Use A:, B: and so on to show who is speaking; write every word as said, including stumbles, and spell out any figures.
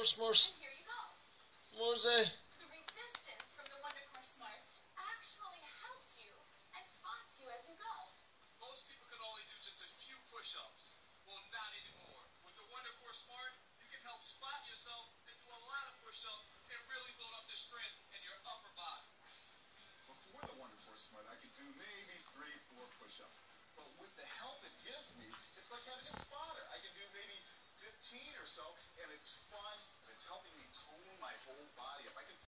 A: S'mores, s'mores.
B: And here you go.
A: S'mores, eh?
B: The resistance from the WonderCore Smart actually helps you and spots you as you go.
C: Most people can only do just a few push-ups. Well, not anymore. With the WonderCore Smart, you can help spot yourself and do a lot of push-ups and really build up the strength in your upper body.
D: Before the WonderCore Smart, I could do maybe three, four push-ups. But with the help it gives me, it's like having a spotter. I can do maybe fifteen or so, and it's fun, and it's helping me tone my whole